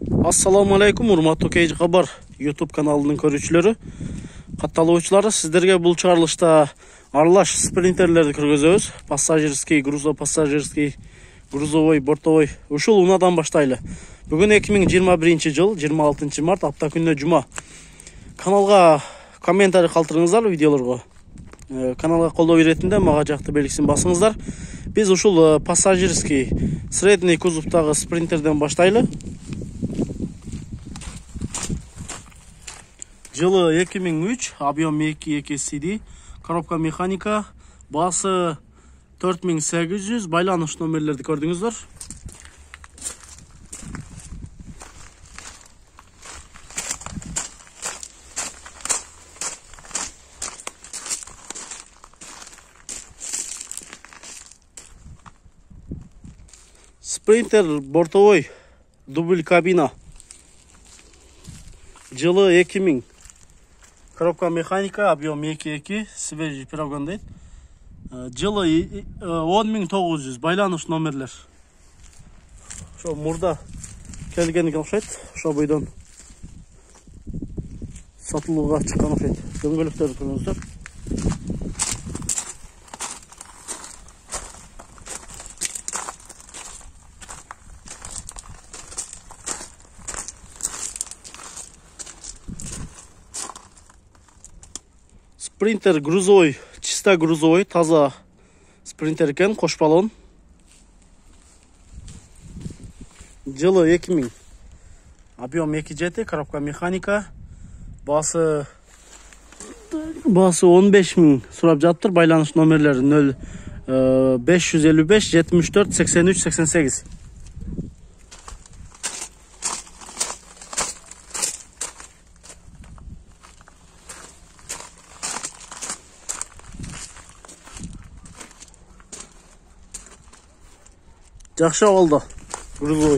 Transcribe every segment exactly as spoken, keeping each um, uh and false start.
Assalamu alaikum, урматтуу Кейж Кабар YouTube каналынын көрүүчүлөрү, катталуучулары. Сиздерге бул чыгарылышта аралаш спринтерлерди көргөзөбүз. Пассажирский, грузопассажирский, грузовой, бортовой. Ушул унадан баштайлы. Бүгүн эки миң жыйырма биринчи жыл, жыйырма алтынчы март, апта күнүнө жума. Каналга комментарий калтырыңыздар видеолорго. Каналга колдоо беретинде мага жакты белгисин басыңыздар. Биз ушул пассажирский, средний кузовтагы спринтерден баштайлы. Жылы эки миң үч, объем эки эки си ди, коробка механика, басы төрт миң сегиз жүз, байланыш номерлерди көрдүңүздөр. Спринтер бортовой, дубль кабина. Жылы эки миң. Коробка механика, объем эки эки, свежий пирогон дейт. Жылы он миң тогуз жүз, байланыш номерлер. Шо мурда келгенге окшойт. Шо бойдон сатылууга чыккан окшойт. Дөңгөлөктөрдү көрүңүздөр. Спринтер грузовой, чисто грузовой, таза спринтер экен, кош баллон. Жылы эки миң. Объем эки жети, коробка механика. Басы басы он беш миң сурап жатыр. Байланыш номерлери нөл беш жүз элүү беш жетимиш төрт сексен үч сексен сегиз. Жакшы абалда, грузовой.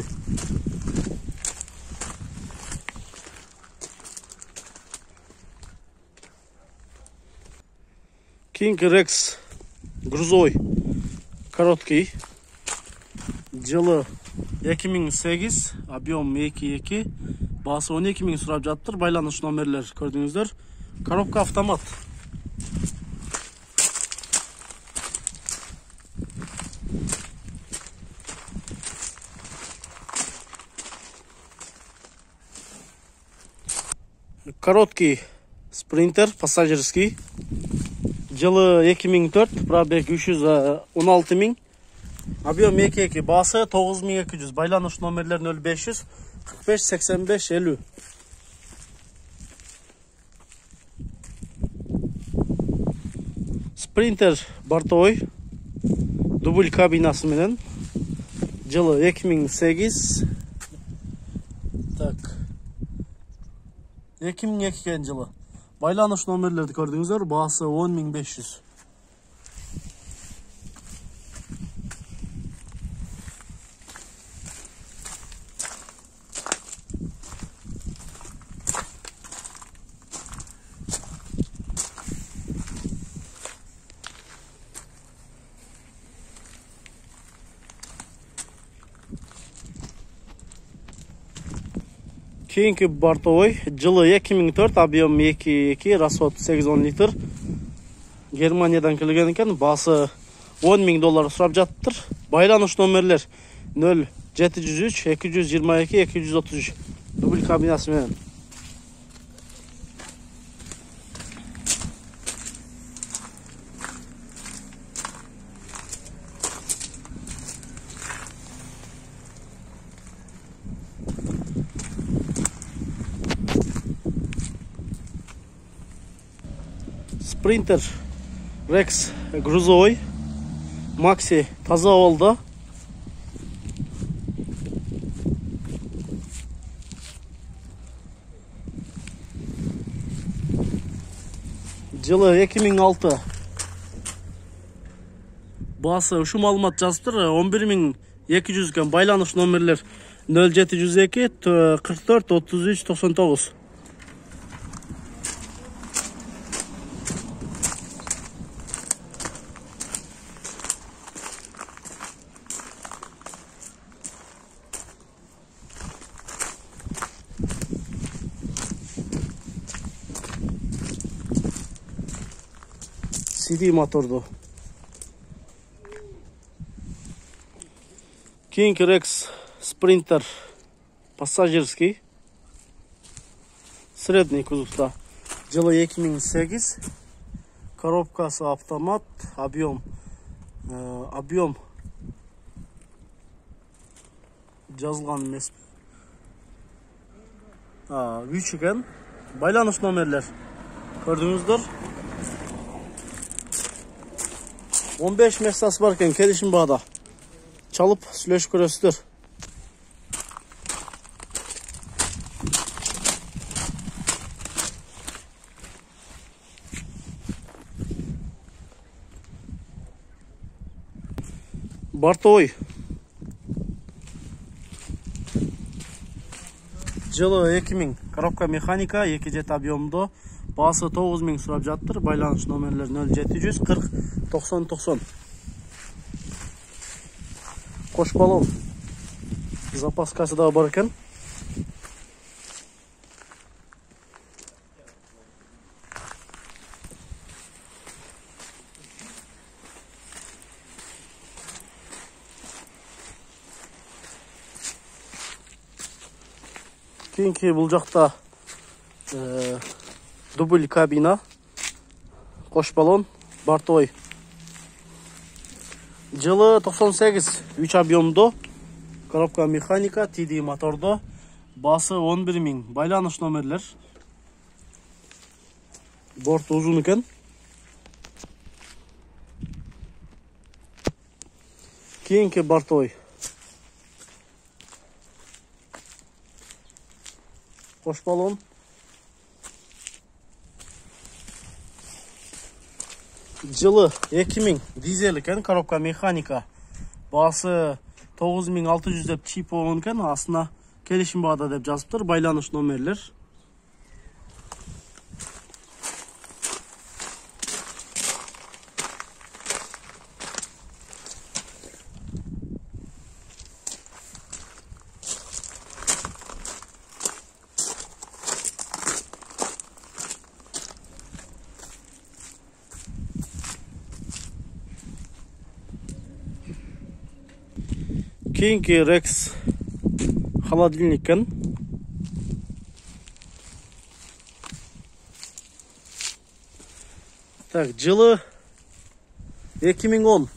King Rex грузовой, короткий. Жылы эки миң сегиз, объем эки эки, басы он эки миң сурап жаттыр. Байланыш номерлер көрдүңүздөр. Коробка автомат. Короткий спринтер, пассажирский. Жылы эки миң төрт, пробег үч жүз он алты миң. Объем эки эки, басы тогуз миң эки жүз, байланыш номерлер нөл беш жүз кырк беш сексен беш элүү. Спринтер бортовой, дубль кабинасы менен. Жылы эки миң сегиз. Так. эки миң эки жылы. Байланыш номерлерди көрдүңүздөр, басы он миң беш жүз. Кейинки бортовой, жылы эки миң төрт, объем эки эки, расход сегиз он литр. Германиядан келген экен, басы он миң доллар сурап жаттыр. Байланыш номерлер нөл жети жүз үч эки жүз жыйырма эки эки жүз отуз үч. Дубль кабинасы менен. Спринтер Rex грузовой, Макси таза абалда. Жылы эки миң алты. Басы ушу маалымат жазыптыр, он бир миң эки жүз экен. Байланыш номерлер нөл жети жүз эки кырк төрт отуз үч токсон тогуз. си ди моторду. Кийинки Rex Sprinter пассажирский. Средний кузовда. Жылы эки миң сегиз. Коробкасы автомат. Объем. Э, объем. Жазылган эмес. үч экен. Байланыш номерлер. Көрдүңүздөр. он беш местасы бар экен, келишим баада. Çalıp сүйлөшүп көрөсүздөр. Бортовой. Жылы эки миң. Коробка механика, эки жети объемдо. Баасы тогуз миң сурап жаттыр. Байланыш номерлер нөл жети жүз кырк токсон токсон. Кош баллон. Запаскасы да бар экен. Кийинки бул жакта э, дубль кабина, кош баллон, бортовой. Жылы токсон сегиз, үч объемдо, коробка механика, ти ди мотордо, баасы он бир миң. Байланыш номерлер. Борт узун экен. Кийинки бортовой. Кош баллон. Жылы эки миң, дизель экен, коробка механика. Баасы тогуз миң алты жүз деп чип болгон экен, астына келишим баада деп жазыптыр. Байланыш номерлер. Кийинки Rex холодильник экен. Так, жылы эки миң он.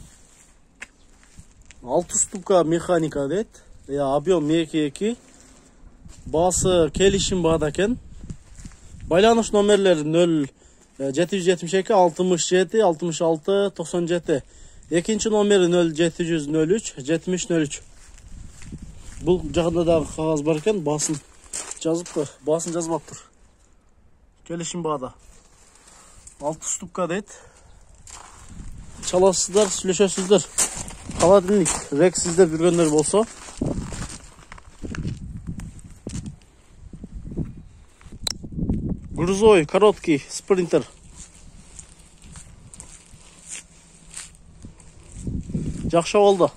алты ступка механика дейт. Я объем эки эки. Баасы келишим баада экен. Байланыш номерлери нөл жети жүз жетимиш эки алтымыш жети алтымыш алты токсон жети. Экинчи номери нөл жети жүз нөл үч жетимиш нөл үч. Бул жагында дагы кагаз бар экен, басын жазыпты, басын жазбаптыр. Келишим баада. алты ступка дейт. Чаласыздар, сүйлөшөсүздөр. Холодильник, Rex сиздер жүргөндөр болсо. Грузовой, короткий, спринтер. Жакшы болду.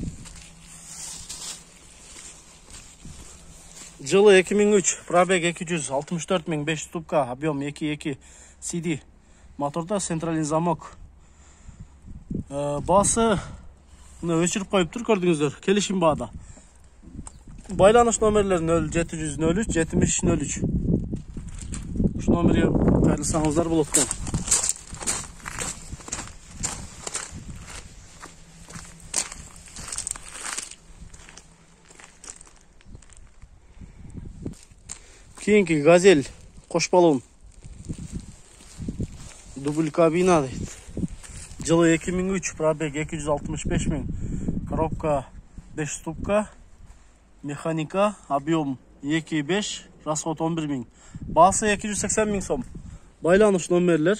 Жылы эки миң үч, пробег эки жүз алтымыш төрт миң беш ступка, объем эки эки, си ди моторда, центральный замок. Баасы өчүрүп коюптур, көрдүңүздөр. Келишим баада. Байланыш номерлер нөл жети жүз нөл үч жетимиш нөл үч. Ушу номерге кайрылсаңыздар болот экен. Кийинки Газель, кош баллон. Дубль кабина дейт. Жылы эки миң үч, пробег эки жүз алтымыш беш миң. Коробка беш ступка, механика, объем эки беш, расход он бир миң. Баасы эки жүз сексен миң сом. Байланыш номерлер.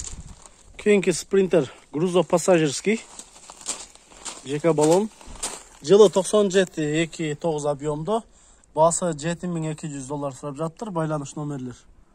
Кийинки Sprinter грузопассажирский. ЖК баллон. Жылы токсон жети эки тогуз объемда. Басы жети миң эки жүз доллар сурап жатыр. Байланыш номерлер.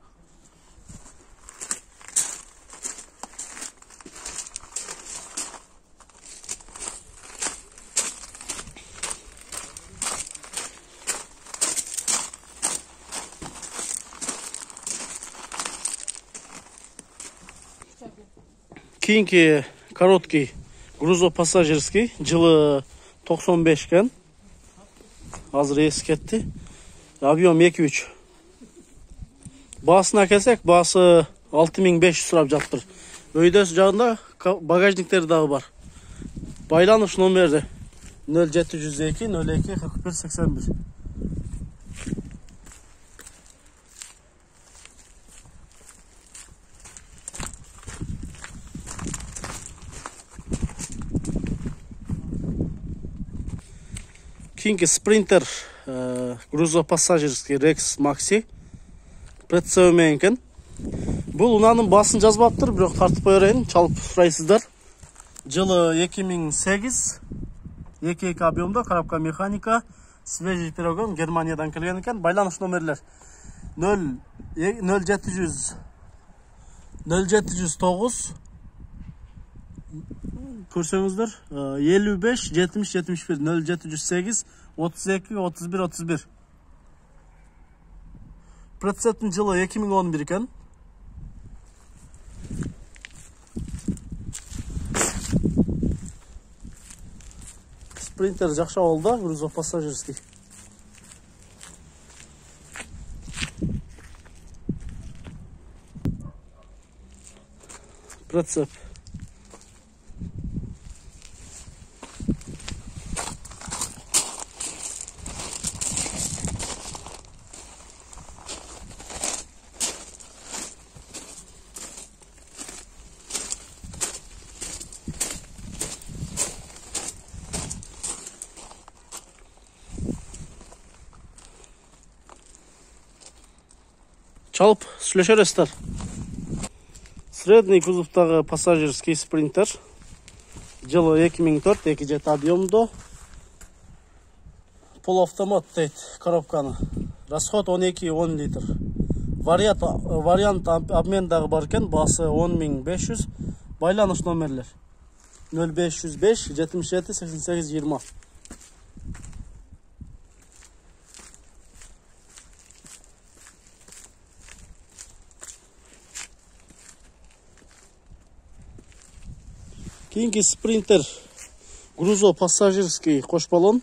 Кейинки короткий грузопассажирский жылы токсон беш кен. Азыр эски кетти. Объем эки үч. Басына келсек, басы алты миң беш жүз сурап жатыр. Өйдөсү жагында багажниктери дагы бар. Байланыш номери нөл жети жүз эки нөл эки кырк бир сексен бир. Кейинки спринтер грузопассажирский Rex Maxi предсеу менен экен. Бул унаанын басын жазбаптыр, бирок тартып кое берейин, чалып сурайсыздар. Жылы эки миң сегиз эки эки объемда, коробка механика, свежий пирогон, Германиядан келген экен. Байланыш номерлер нөл жети жүз нөл жети жүз тогуз көрсөңүздөр, элүү беш жетимиш жетимиш бир нөл жети жүз сегиз отуз эки отуз бир отуз бир. Прецептин жылы эки миң он бир экен. Спринтер жакшы болду, грузопассажирский. Прицеп. Чалып сүйлөшөрүздөр. Средний кузовтагы пассажирский спринтер. Жылы эки миң төрт эки жети объемдо. Полуавтомат дейт коробканы. Расход он эки он литр. Вариант, вариант обмен дагы бар экен. Басы он миң беш жүз. Байланыш номерлер нөл беш жүз беш жетимиш жети сексен сегиз жыйырма. Кейинки спринтер грузопассажирский кош баллон.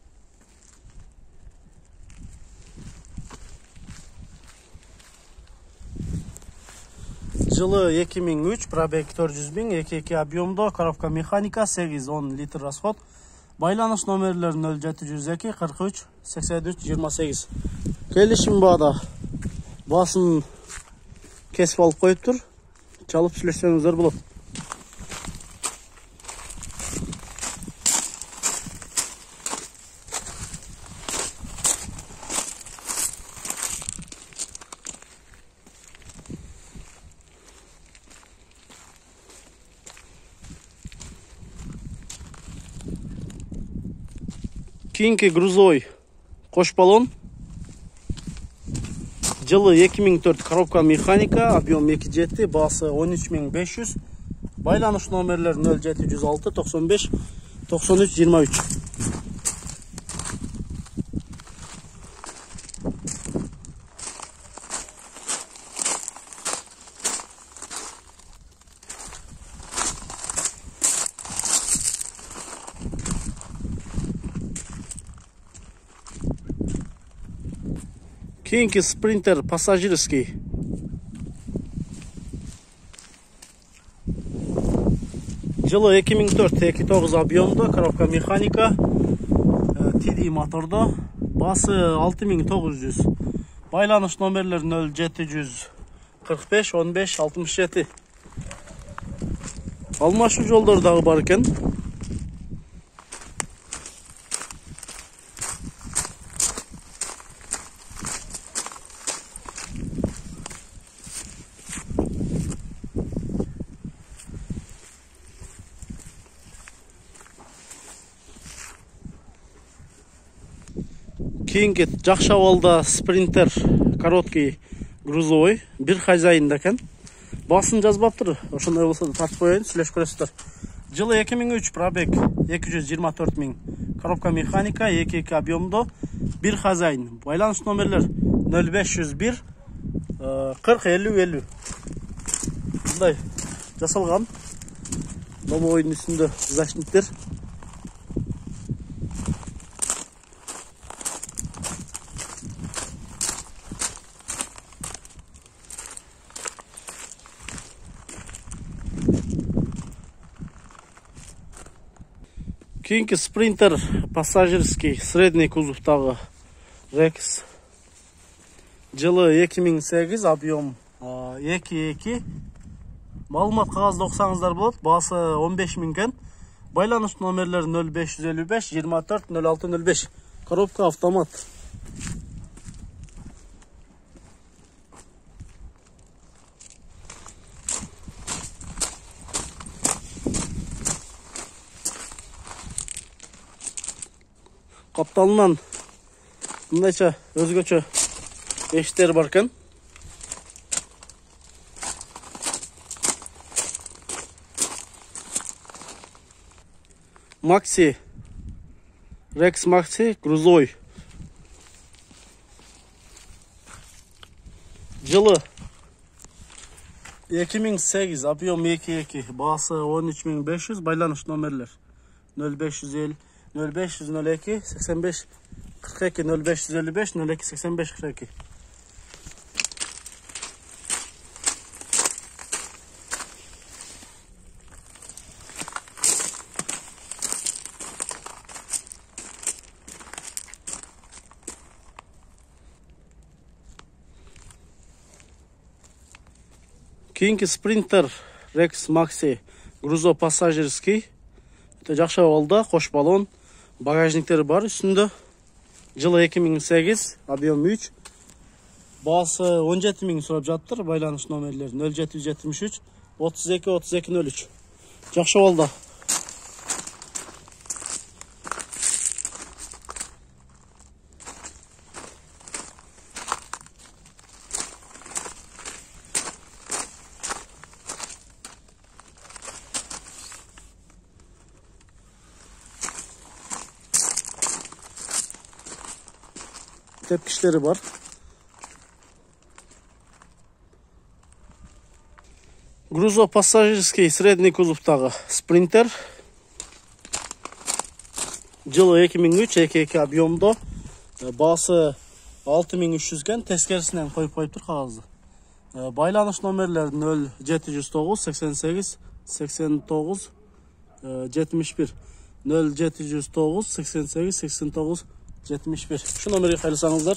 Жылы эки миң үч, пробег төрт жүз миң, эки эки объемдо, коробка механика, сегиз он литр расход. Байланыш номерлер нөл жети жүз эки кырк үч сексен үч жыйырма сегиз. Келишим баада басын кесип алып коюптур. Чалып сүйлөшсөңүздөр болот. Кейинки грузовой кош баллон. Жылы эки миң төрт, коробка механика, объем эки жети, басы он үч миң беш жүз. Байланыш номерлер нөл жети жүз алты токсон беш токсон үч жыйырма үч. Кейинки спринтер пассажирский. Жылы эки миң төрт эки тогуз объемдо, коробка механика, ти ди мотордо, басы алты миң тогуз жүз. Байланыш номерлер нөл жети жүз кырк беш он беш алтымыш жети. Алмашуу жолдор дагы бар экен. Кейинки жакшы абалда спринтер короткий грузовой бир хозяйында экен. Басын жазбаптыр. Ошондой болсо да тартып коеюн, сүйлөшүп көрөсүздөр. Жылы эки миң үч, пробег эки жүз жыйырма төрт миң. Коробка механика, эки эки объемдо, бир хозяин. Байланыш номерлер нөл беш жүз бир кырк элүү элүү. Мындай жасалган. Лобовойдун үстүндө защиттер. Кейинки спринтер пассажирский средний кузовтагы Рекс. Жылы эки миң сегиз, объем эки эки. Маалымат кагазды окусаңыздар болот. Баасы он беш миң экен. Байланыш номерлери нөл беш жүз элүү беш жыйырма төрт нөл алты нөл беш. Коробка автомат. Капталынан мындайча өзгөчө эшиктер бар экен. Макси, Рекс Макси, грузовой. Жылы эки миң сегиз, объем эки эки, баасы он үч миң беш жүз, байланыш номерлер нөл беш жүз элүү нөл беш жүз нөл эки сексен беш кырк эки нөл беш жүз элүү беш нөл эки сексен беш кырк эки. Кейинки спринтер Рекс Макси грузо пассажирский. Жакшы абалда, кош баллон, багажниктери бар үстүндө. Жылы эки миң сегиз, объем үч. Баасы он жети миң сурап жаттыр. Байланыш номерлери нөл жети жүз жетимиш үч отуз эки отуз эки нөл үч. Жакшы абалда. Tepkiçleri var. Грузо пассажирский средний кузовтагы спринтер. Жылы эки миң үч, эки эки объемдо. Баасы алты миң үч жүз экен. Тескерисинен коюп коюптур кагазды. Байланыш номерлери нөл жети жүз тогуз сексен сегиз сексен тогуз жетимиш бир нөл жети жүз тогуз сексен сегиз сексен тогуз жетимиш бир. Şu номерге кайласаңыздар.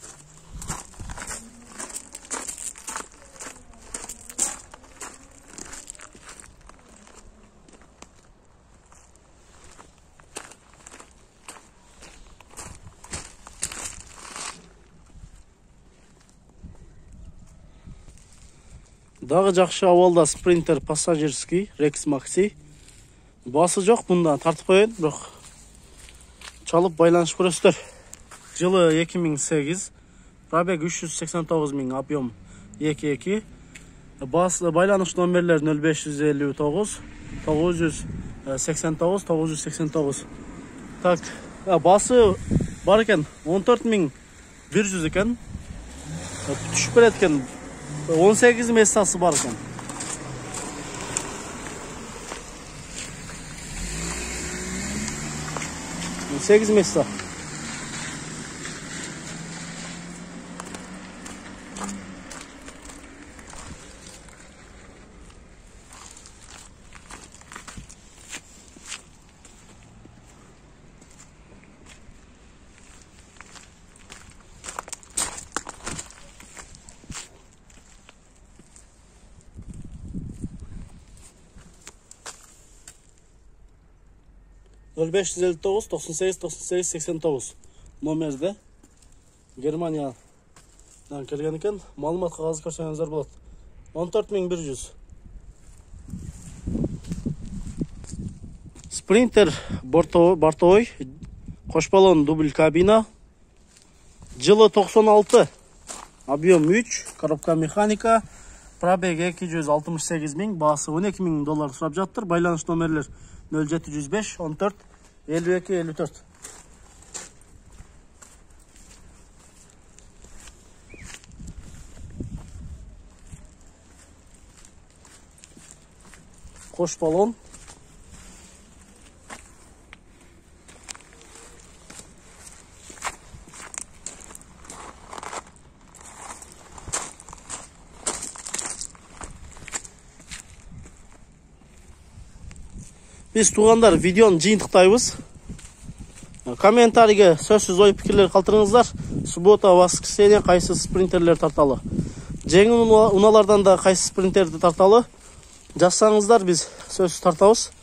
Дагы жакшы абалда спринтер пассажирский Рекс Макси. Басы жок, мындан тартып коеюн, бирок чалып байланышып көрөсүздөр. Жылы эки миң сегиз, пробег үч жүз сексен тогуз миң, объем эки эки. Басы байланыш номерлери нөл беш жүз элүү тогуз тогуз жүз сексен тогуз тогуз жүз сексен тогуз. Так, басы бар экен он төрт миң бир жүз экен. Түшүп берет экен. он сегиз местасы бар экен. он сегиз места. нөл беш жүз элүү тогуз токсон сегиз токсон сегиз сексен тогуз номерде Германиядан келген екен. Маалымат кагазы көрсөңүздөр болот. он төрт миң бир жүз. Спринтер бортовой, кош баллон дубль кабина. Жылы токсон алты, объем үч, коробка механика, пробег эки жүз алтымыш сегиз миң, баасы он эки миң доллар сурап жаттыр. Байланыш номерлер нөл жети жүз беш он төрт элүү эки элүү төрт. Koş balon. Biz туғандар видеоны жиынтықтайбыз. Комментарийге сөзсіз ой пікірлер қалтырыңыздар. Суббота, воскресенье қайсы спринтерлер тарталы. Жеңіл уналардан да қайсы спринтерді тарталы. Жазсаңыздар біз сөзсіз тартабыз.